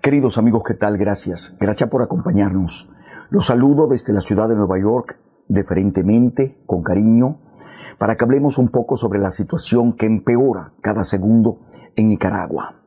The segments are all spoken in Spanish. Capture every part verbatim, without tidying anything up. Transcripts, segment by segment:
Queridos amigos, ¿qué tal? Gracias. Gracias por acompañarnos. Los saludo desde la ciudad de Nueva York, deferentemente, con cariño, para que hablemos un poco sobre la situación que empeora cada segundo en Nicaragua.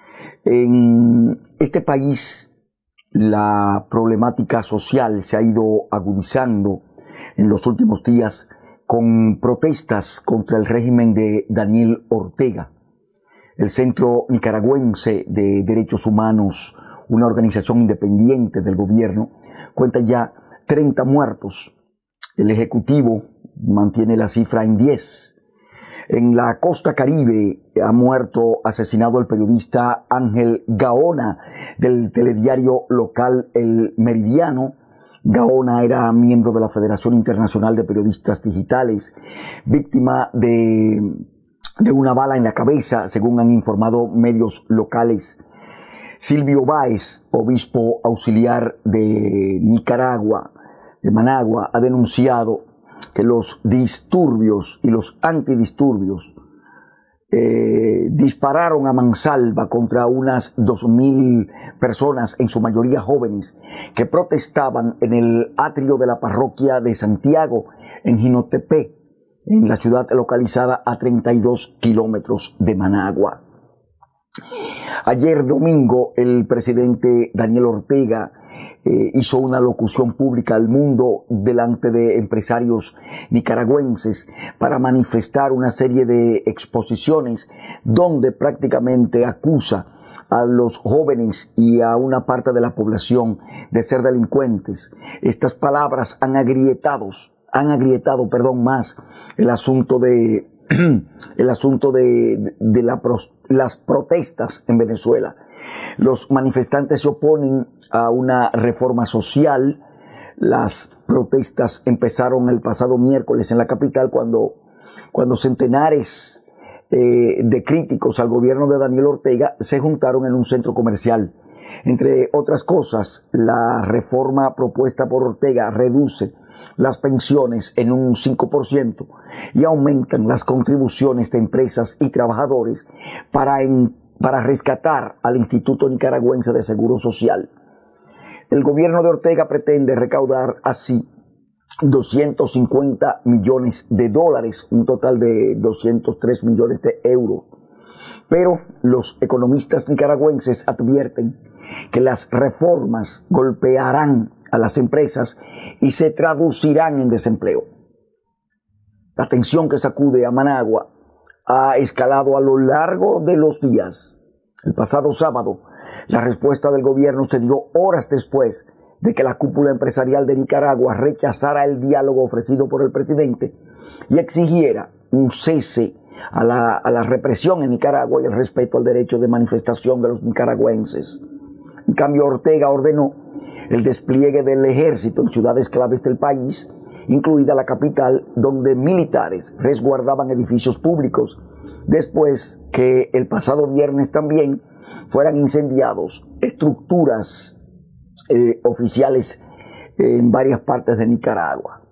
En este país, la problemática social se ha ido agudizando en los últimos días con protestas contra el régimen de Daniel Ortega. El Centro Nicaragüense de Derechos Humanos, una organización independiente del gobierno, cuenta ya treinta muertos. El Ejecutivo mantiene la cifra en diez. En la costa caribe ha muerto, asesinado el periodista Ángel Gaona del telediario local El Meridiano. Gaona era miembro de la Federación Internacional de Periodistas Digitales, víctima de... de una bala en la cabeza, según han informado medios locales. Silvio Báez, obispo auxiliar de Nicaragua, de Managua, ha denunciado que los disturbios y los antidisturbios eh, dispararon a mansalva contra unas dos mil personas, en su mayoría jóvenes, que protestaban en el atrio de la parroquia de Santiago, en Jinotepec, en la ciudad localizada a treinta y dos kilómetros de Managua. Ayer domingo el presidente Daniel Ortega eh, hizo una locución pública al mundo delante de empresarios nicaragüenses para manifestar una serie de exposiciones donde prácticamente acusa a los jóvenes y a una parte de la población de ser delincuentes. Estas palabras han agrietado han agrietado, perdón, más el asunto de el asunto de, de la, las protestas en Venezuela. Los manifestantes se oponen a una reforma social. Las protestas empezaron el pasado miércoles en la capital cuando, cuando centenares eh, de críticos al gobierno de Daniel Ortega se juntaron en un centro comercial. Entre otras cosas, la reforma propuesta por Ortega reduce las pensiones en un cinco por ciento y aumentan las contribuciones de empresas y trabajadores para, en, para rescatar al Instituto Nicaragüense de Seguro Social. El gobierno de Ortega pretende recaudar así doscientos cincuenta millones de dólares, un total de doscientos tres millones de euros. Pero los economistas nicaragüenses advierten que las reformas golpearán a las empresas y se traducirán en desempleo. La tensión que sacude a Managua ha escalado a lo largo de los días. El pasado sábado, la respuesta del gobierno se dio horas después de que la cúpula empresarial de Nicaragua rechazara el diálogo ofrecido por el presidente y exigiera un cese a la, a la represión en Nicaragua y el respeto al derecho de manifestación de los nicaragüenses. En cambio, Ortega ordenó el despliegue del ejército en ciudades claves del país, incluida la capital, donde militares resguardaban edificios públicos, después que el pasado viernes también fueran incendiados estructuras eh, oficiales en varias partes de Nicaragua.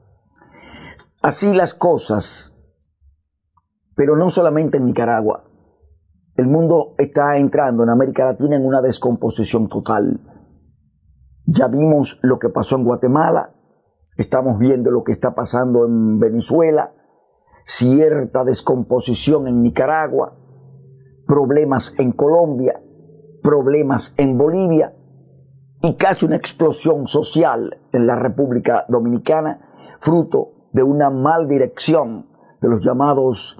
Así las cosas, pero no solamente en Nicaragua. El mundo está entrando en América Latina en una descomposición total. Ya vimos lo que pasó en Guatemala, estamos viendo lo que está pasando en Venezuela, cierta descomposición en Nicaragua, problemas en Colombia, problemas en Bolivia y casi una explosión social en la República Dominicana, fruto de una mal dirección de los llamados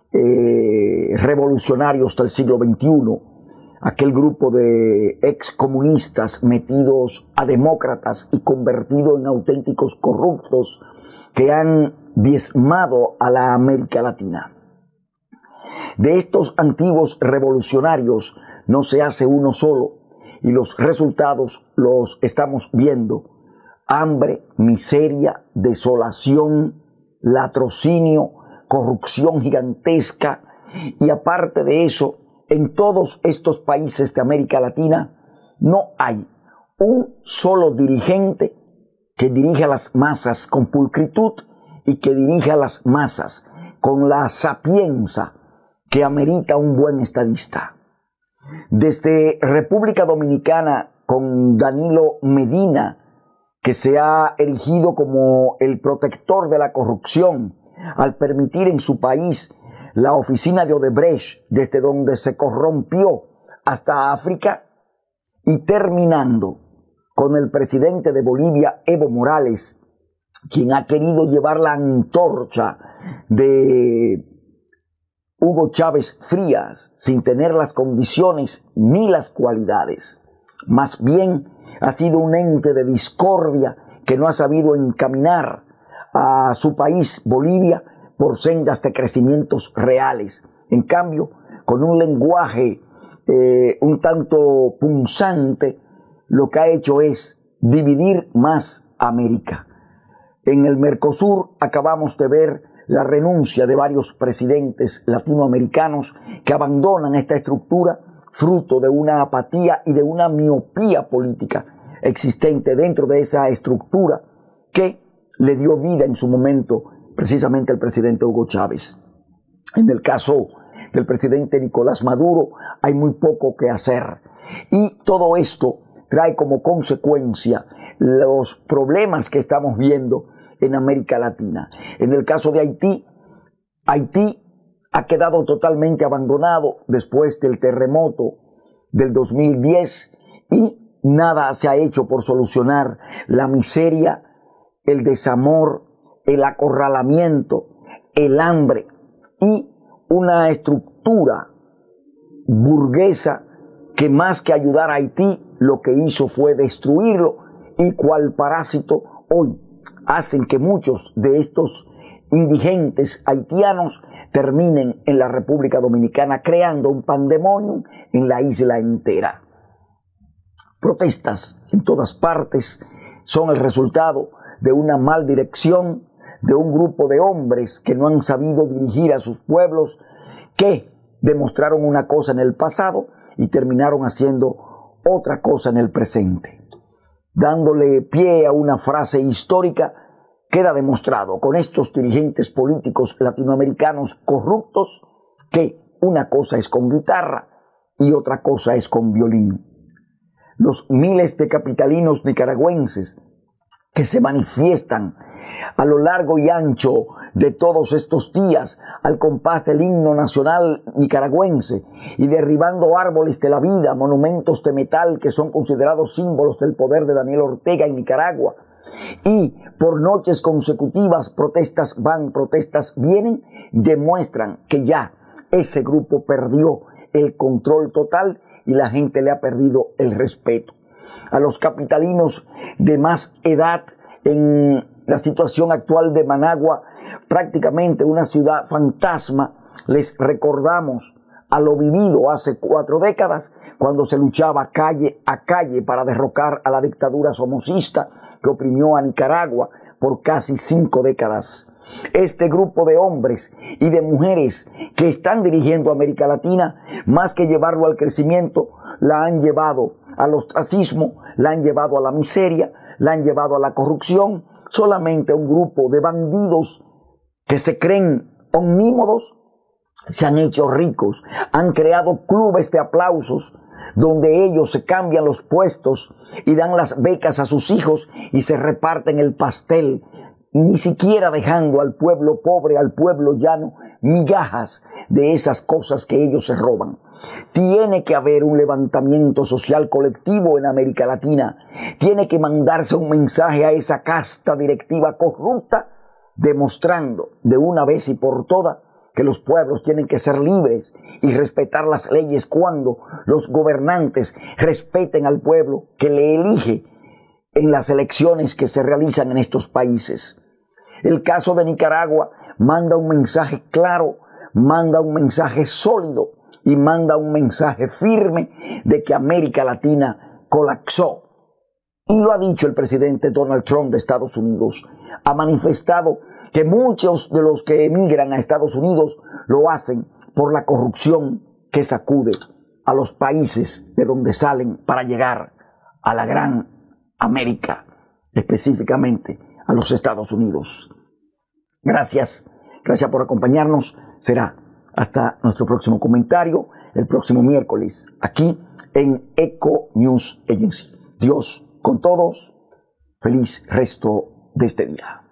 Eh, revolucionarios del siglo veintiuno, aquel grupo de excomunistas metidos a demócratas y convertidos en auténticos corruptos que han diezmado a la América Latina. De estos antiguos revolucionarios no se hace uno solo y los resultados los estamos viendo: hambre, miseria, desolación, latrocinio, corrupción gigantesca, y aparte de eso, en todos estos países de América Latina no hay un solo dirigente que dirige a las masas con pulcritud y que dirige a las masas con la sapienza que amerita un buen estadista. Desde República Dominicana, con Danilo Medina, que se ha erigido como el protector de la corrupción al permitir en su país la oficina de Odebrecht, desde donde se corrompió hasta África, y terminando con el presidente de Bolivia, Evo Morales, quien ha querido llevar la antorcha de Hugo Chávez Frías sin tener las condiciones ni las cualidades. Más bien ha sido un ente de discordia que no ha sabido encaminar a su país, Bolivia, por sendas de crecimientos reales. En cambio, con un lenguaje eh, un tanto punzante, lo que ha hecho es dividir más América. En el Mercosur acabamos de ver la renuncia de varios presidentes latinoamericanos que abandonan esta estructura fruto de una apatía y de una miopía política existente dentro de esa estructura que le dio vida en su momento precisamente el presidente Hugo Chávez. En el caso del presidente Nicolás Maduro hay muy poco que hacer, y todo esto trae como consecuencia los problemas que estamos viendo en América Latina. En el caso de Haití, Haití ha quedado totalmente abandonado después del terremoto del dos mil diez y nada se ha hecho por solucionar la miseria, el desamor, el acorralamiento, el hambre y una estructura burguesa que más que ayudar a Haití, lo que hizo fue destruirlo, y cual parásito hoy hacen que muchos de estos indigentes haitianos terminen en la República Dominicana creando un pandemonium en la isla entera. Protestas en todas partes son el resultado de una mal dirección de un grupo de hombres que no han sabido dirigir a sus pueblos, que demostraron una cosa en el pasado y terminaron haciendo otra cosa en el presente. Dándole pie a una frase histórica, queda demostrado con estos dirigentes políticos latinoamericanos corruptos que una cosa es con guitarra y otra cosa es con violín. Los miles de capitalinos nicaragüenses que se manifiestan a lo largo y ancho de todos estos días al compás del himno nacional nicaragüense y derribando árboles de la vida, monumentos de metal que son considerados símbolos del poder de Daniel Ortega en Nicaragua, y por noches consecutivas protestas van, protestas vienen, demuestran que ya ese grupo perdió el control total y la gente le ha perdido el respeto. A los capitalinos de más edad, en la situación actual de Managua, prácticamente una ciudad fantasma, les recordamos a lo vivido hace cuatro décadas, cuando se luchaba calle a calle para derrocar a la dictadura somocista que oprimió a Nicaragua por casi cinco décadas. Este grupo de hombres y de mujeres que están dirigiendo a América Latina, más que llevarlo al crecimiento, la han llevado al ostracismo, la han llevado a la miseria, la han llevado a la corrupción. Solamente un grupo de bandidos que se creen omnímodos se han hecho ricos, han creado clubes de aplausos donde ellos se cambian los puestos y dan las becas a sus hijos y se reparten el pastel, ni siquiera dejando al pueblo pobre, al pueblo llano, migajas de esas cosas que ellos se roban. Tiene que haber un levantamiento social colectivo en América Latina. Tiene que mandarse un mensaje a esa casta directiva corrupta, demostrando de una vez y por todas que los pueblos tienen que ser libres y respetar las leyes cuando los gobernantes respeten al pueblo que le elige en las elecciones que se realizan en estos países. El caso de Nicaragua manda un mensaje claro, manda un mensaje sólido y manda un mensaje firme de que América Latina colapsó. Y lo ha dicho el presidente Donald Trump de Estados Unidos. Ha manifestado que muchos de los que emigran a Estados Unidos lo hacen por la corrupción que sacude a los países de donde salen para llegar a la gran América, específicamente a los Estados Unidos. Gracias, gracias por acompañarnos. Será hasta nuestro próximo comentario. el próximo miércoles aquí en Eco News Agency. Dios con todos. Feliz resto de este día.